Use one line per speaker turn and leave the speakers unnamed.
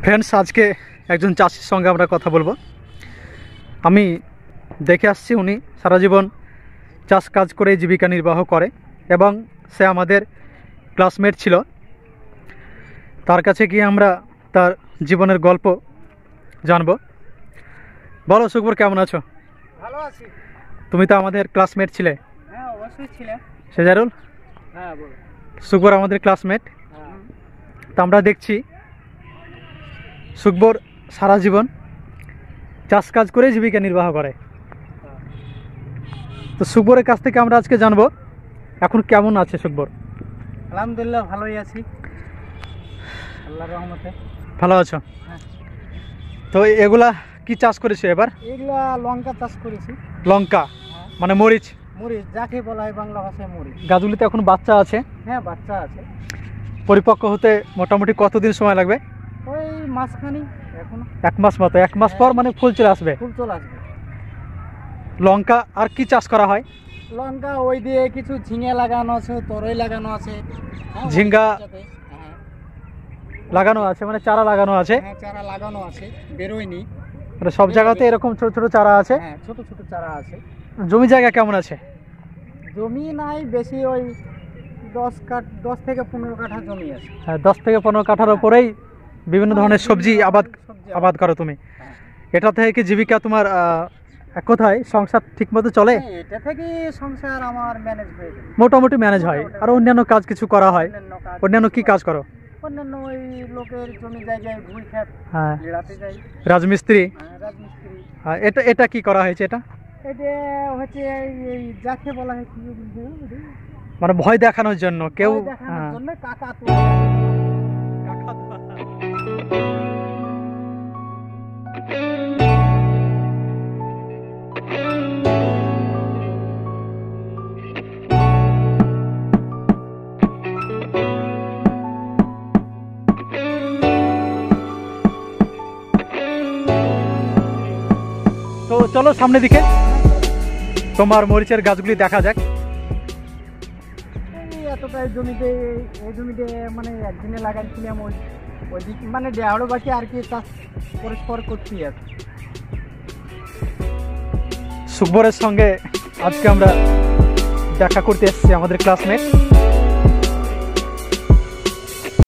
Friends आज के একজন চাষির সঙ্গে আমরা কথা বলবো। আমি দেখে আসছি উনি সারা জীবন চাষ কাজ করে জীবিকা নির্বাহ করে এবং সে আমাদের ক্লাসমেট ছিল। তার কাছে গিয়ে আমরা তার জীবনের গল্প জানবো। বলো সুখবর, কেমন আছো?
ভালো আছি।
তুমি তো আমাদের ক্লাসমেট ছিলে।
হ্যাঁ অবশ্যই ছিলে।
সেজারুল?
হ্যাঁ বলো।
সুখবর আমাদের ক্লাসমেট। তো আমরা দেখছি সুখবর সারা জীবন চাষ কাজ করে জীবিকা নির্বাহ করে। তো সুখবরের কাছ থেকে আমরা আজকে জানবো এখন কেমন আছে সুখবর।
আলহামদুলিল্লাহ ভালোই আছি, আল্লাহর রহমতে।
ভালো আছো?
হ্যাঁ।
তো এগুলা কি চাষ করেছো এবার?
এগুলা লঙ্কা চাষ করেছি।
লঙ্কা মানে মরিচ?
মরিচ যাকে বলা হয় বাংলা ভাষায় মরিচ।
গাছগুলিতে এখন বাচ্চা আছে?
হ্যাঁ বাচ্চা আছে।
পরিপক্ক হতে মোটামুটি কতদিন সময় লাগবে?
ওই মাসখানি, এখনো
1 মাস মতো। 1 মাস পর মানে ফুল চলে আসবে?
ফুল চলে আসবে।
লঙ্কা আর কি চাষ করা হয়?
লঙ্কা ওই দিয়ে কিছু ঝিঙে লাগানো আছে, তরই লাগানো আছে।
ঝিঙ্গা লাগানো আছে মানে চারা লাগানো আছে?
হ্যাঁ চারা লাগানো আছে, বেরোয়নি।
মানে সব জায়গাতে এরকম ছোট ছোট চারা আছে?
হ্যাঁ ছোট ছোট চারা আছে।
জমি জায়গা কেমন আছে?
জমি নাই বেশি, ওই 10 থেকে 15 কাঠা জমি আছে।
হ্যাঁ 10 থেকে 15 কাঠার উপরেই বিভিন্ন ধরনের সবজি আবাদ করো তুমি। এটা থেকে কি জীবিকা তোমার কোথায় সংসার ঠিকমতো চলে?
এটা থেকে সংসার আমার ম্যানেজ হয়ে যায়,
মোটামুটি ম্যানেজ হয়। আর অন্যান্য কাজ কিছু করা হয়? অন্যান্য কি কাজ করো?
অন্যান্য ওই লোকের জমি জায়গায় ভুই খেত
হ্যাঁ
লিড়াতে যাই।
রাজমিস্ত্রি?
রাজমিস্ত্রি।
এটা এটা কি করা হয়েছে? এটা
হচ্ছে এই যাকে বলা হয় কি
মানে ভয় দেখানোর জন্য কেউ
দেখানোর জন্য কাকা তো।
তো চলো সামনের দিকে তোমার মরিচের গাছগুলি দেখা যাক।
এতটাই জমিতে, এই জমিতে মানে একদিনে লাগাইছিলাম, ওই দিক মানে দেড় বাকি আর কি চাষ পরিষ্কার করছি। আর
সুখবরের সঙ্গে আজকে আমরা দেখা করতে এসেছি, আমাদের ক্লাসমেট।